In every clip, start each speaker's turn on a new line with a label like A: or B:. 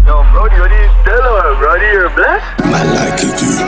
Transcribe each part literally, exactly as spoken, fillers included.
A: Yo, Brody, what do you tell her, Brody? You're blessed?
B: I like it, dude.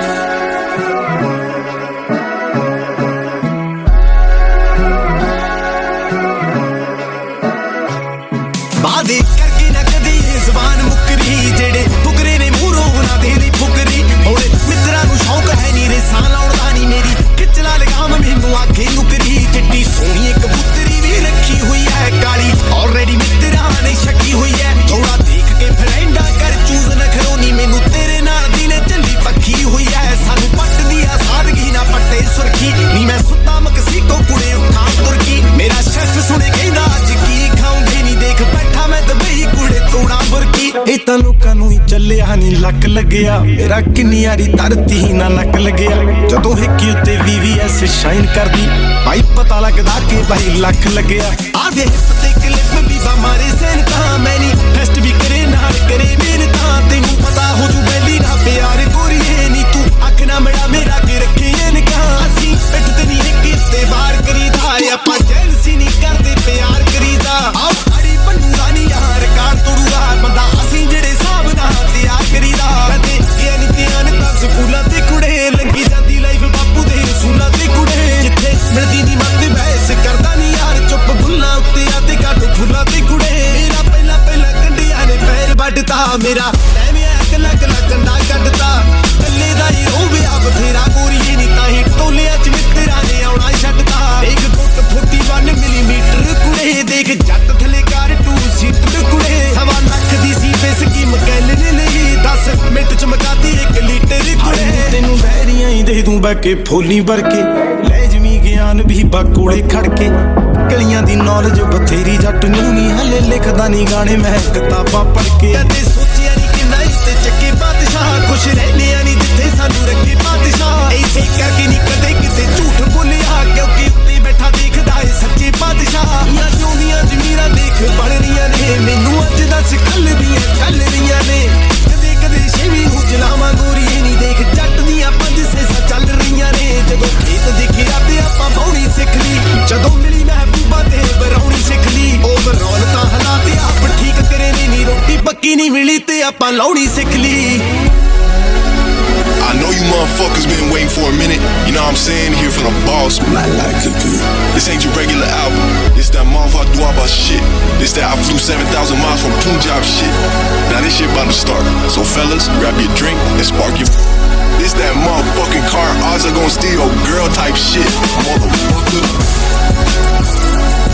C: वादे करके ना कदे ज़बान मुकरी जेड़े फुकरे ने मूरों ना दे दी फुकरी और मित्रा नू शौक है नी रे सा लाउंदा नी मेरी खिचला लगाम मैनू आखे नुकरी चिट्टी सोहनी कबूतरी भी रखी हुई है काली ऑलरेडी मित्रा ने छकी हुई है थोड़ा देख के फ्रेंडा कर चूज न खरोनी मैनू तेरे नाल दी ने चली पक्की हुई है सानू पट दिया सादगी ना पट्टे सुरखी नी मैं सुता मकसी को कुड़े उठा तुरकी मेरा शेफ सुने कहंदा अज की खाऊंगी नी देख बैठा मैं दबई कुड़े तोड़ा बुरकी ए तां लोकां नूं ही ਚੱਲਿਆ ਨੀ ਲੱਕ ਲੱਗਿਆ ਮੇਰਾ ਕਿੰਨੀ ਯਾਰੀ ਧਰਤੀ ਹੀ ਨਾ ਨੱਕ ਲੱਗਿਆ ਜਦੋਂ ਹਿੱਕੀ ਉੱਤੇ ਵੀ ਵੀ ਐਸ ਸ਼ਾਈਨ ਕਰਦੀ ਭਾਈ ਪਤਾ ਲੱਗਦਾ ਕਿ ਭਾਈ ਲੱਖ ਲੱਗਿਆ ਆ ਦੇ ਤੇ ਕਲਿੱਪ ਵੀ ਬਾ ਮਾਰੇ ਸੈਨ ਤਾਂ ਮੈਂ ਨੀ ਫੈਸਟ ਵੀ ਕਰੇ ਨਾਲ ਕਰੇ ਮੇਰੇ ਤਾਂ ਤੈਨੂੰ ਪਤਾ ਹੋ ਜੂ ਬੈਲੀ ਨਾ ਪਿਆਰ ਗੋਰੀਏ ਨੀ ਤੂੰ ਅੱਖ ਨਾ ਮੜਾ ਮੇਰਾ ਕੇ ਰੱਖੇ ਨਿਗਾਹ ਅਸੀਂ ਪਿੱਠ ਤੇ ਨਹੀਂ ਇੱਕ ਤੇ ਵਾਰ ਕਰੀਦਾ ਆਪਾਂ ਜੈਲਸੀ ਨਹੀਂ ਕਰਦੇ ਪਿਆਰ ਕਰੀਦਾ ਆਓ ਅੜੀ ਬੰਨੂਗਾ ਨੀ ਯਾਰ ਰਿਕਾਰਡ ਤੋੜੂਗਾ ਬੰਦਾ ਅਸੀਂ ਜਿਹੜੇ ਹਿਸਾਬ ਨਾਲ ਤਿਆਰ ਕਰੀਦਾ ਕਦੇ ਇਹ ਨੀ ਧਿਆਨ ਤਾਂ ਸਕੂਲਾਂ ਤੇ ਕੁੜੇ ਲੰਗੀ ਜਾਂਦੀ ਲਾਈਫ ਬਾਪੂ ਦੇ ਰਸੂਲਾਂ ਤੇ ਕੁੜੇ ਜਿੱਥੇ ਮਿਲਦੀ ਨੀ ਮੱਤ ਬਹਿਸ ਕਰਦਾ ਨੀ ਯਾਰ ਚੁੱਪ ਬੁੱਲਾਂ ਉੱਤੇ ਆ ਤੇ ਕਾਟੋ ਫੁੱਲਾਂ ਤੇ ਕੁੜੇ ਮੇਰਾ ਪਹਿਲਾਂ ਪਹਿਲਾਂ ਕੰਡਿਆਂ ਨੇ ਪੈਰ ਵੱਢਤਾ ਮੇਰਾ ਐਵੇਂ ਅਕਲਾ ਕਲਾ ਕੰਡਾ ਕੱਢਤਾ ਕੱਲੇ ਦਾ ਹੀ ਰੋਵਿਆ ਬਥੇਰਾ ਗੋਰੀਏ ਨੀ ਤਾਂ ਹੀ ਟੋਲਿਆਂ ਚ ਮਿੱਤਰਾਂ ਨੇ ਆਉਣਾ ਛੱਡਤਾ ਇੱਕ ਫੁੱਟ ਫੁੱਟੀ ਵਨ ਮਿਲੀਮੀਟਰ ਕੁੜੇ ਦੇਖ ਜੱਟ ਥਲੇ ਕਰ ਟੂ ਸੀਟਰ ਕੁੜੇ ਸਵਾ ਲੱਖ ਦੀ ਸੀ ਤੇ ਸਕੀਮ ਗੱਲ ਨੇ ਲਈ ਦਸ ਮਿੰਟ ਚ ਮਕਾਤੀ ਇੱਕ ਲੀਟਰ ਕੁੜੇ ਤੈਨੂੰ ਬਹਿਰੀਆਂ ਹੀ ਦੇ ਦੂੰ ਬੈ ਕੇ ਫੋਲੀ ਭਰ ਕੇ ਲੈ ਜਮੀ ਗਿਆਨ ਵੀ ਬਾਕੋਲੇ ਖੜ ਕੇ ਗਲੀਆਂ ਦੀ ਨੌਲੇਜ ਬਥੇਰੀ ਜੱਟ ਨੂੰ ਨਹੀਂ ਹਲੇ ਲਿਖਦਾ ਨਹੀਂ ਗਾਣੇ ਮੈਂ ਕਿਤਾਬਾਂ ਪੜ੍ਹ ਕੇ ਕਦੇ ਸੋਚਿਆ ਨਹੀਂ ਕਿ ਨਹੀਂ ਤੇ ਚੱਕੇ ਬਾਦਸ਼ਾਹ ਖੁਸ਼ ਰਹਿੰਦੇ ਆ ਨਹੀਂ ਜਿੱਥੇ ਸਾਨੂੰ ਰੱਖੇ ਬਾਦਸ਼ਾਹ ਐਸੇ ਕਰਕੇ ਨਹੀਂ ਕਦੇ ਕਿਤੇ ਝੂਠ ਬੋਲਿਆ ਕਿਉਂਕਿ ਉੱਤੇ ਬੈਠਾ ਦੇਖਦਾ ਏ ਸੱਚੇ ਬਾਦਸ਼ਾਹ ਦੀਆਂ ਜਿਉਂਦੀਆਂ ਜ਼ਮੀਰਾਂ ਦੇਖ ਬਣ ਰਹੀਆਂ ਨੇ ਮੈਨੂੰ ਅੱਜ ਦੱਸ ਖੱਲਦੀਆਂ ਚੱਲ ਰਹੀਆਂ ਨੇ ਕਦੇ ਕਦੇ ਛੇਵੀਂ ਨੂੰ ਜਲਾਵਾਂ ਗੋਰੀਏ ਨਹੀਂ ਦੇਖ ਜੱਟ ਦੀਆਂ ਪੰਜ ਸੇਸਾਂ ਚੱਲ ਰਹੀਆਂ ਨੇ ਜਦੋਂ ਖੇਤ ਦੇਖਿਆ ਤੇ ਆਪਾਂ ਬਾਉਣੀ ਸਿੱਖ ਲਈ ਜਦੋਂ ਮਿਲੀ ਮਹਿਬੂਬਾ ਤੇ ਬਰਾਉਣੀ ਸਿੱਖ ਲਈ ਓਵਰਆਲ ਤਾਂ ਹਾਲਾਤ ਆਪ ਠੀਕ ਕਰੇ ਨੇ ਨੀ ਰੋਟੀ ਪੱਕੀ ਨਹੀਂ ਮਿਲੀ ਤੇ ਆਪਾਂ ਲਾਉਣੀ ਸਿੱਖ ਲਈ
B: I know you motherfuckers been waiting for a minute. You know what I'm saying? Here for the boss. I like it, dude. This ain't your regular album. This that motherfucker Duaba shit. This that I flew seven thousand miles from Punjab shit. Now this shit about to start. So fellas, grab your drink and spark your... This that motherfucking car odds are gonna steal your girl type shit. Motherfucker.